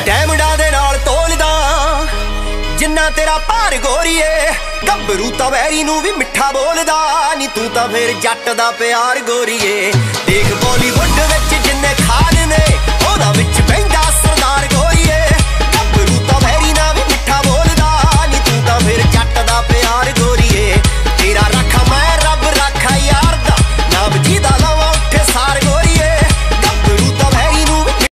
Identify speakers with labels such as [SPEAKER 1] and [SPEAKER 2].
[SPEAKER 1] ਡੈਮੰਡਾਂ ਦੇ ਨਾਲ ਤੋਲਦਾ ਜਿੰਨਾ ਤੇਰਾ ਭਾਰ ਗੋਰੀਏ। ਗੱਭਰੂ ਤਾਂ ਵੈਰੀ ਨੂੰ ਵੀ ਮਿੱਠਾ ਬੋਲਦਾ ਨੀ ਤੂੰ ਤਾਂ ਫੇਰ ਜੱਟ ਦਾ ਪਿਆਰ ਗੋਰੀਏ। ਦੇਖ ਬਾਲੀਵੁੱਡ ਵਿੱਚ ਜਿੰਨੇ ਖਾਨ ਨੇ ਉਹਦਾ ਵਿੱਚ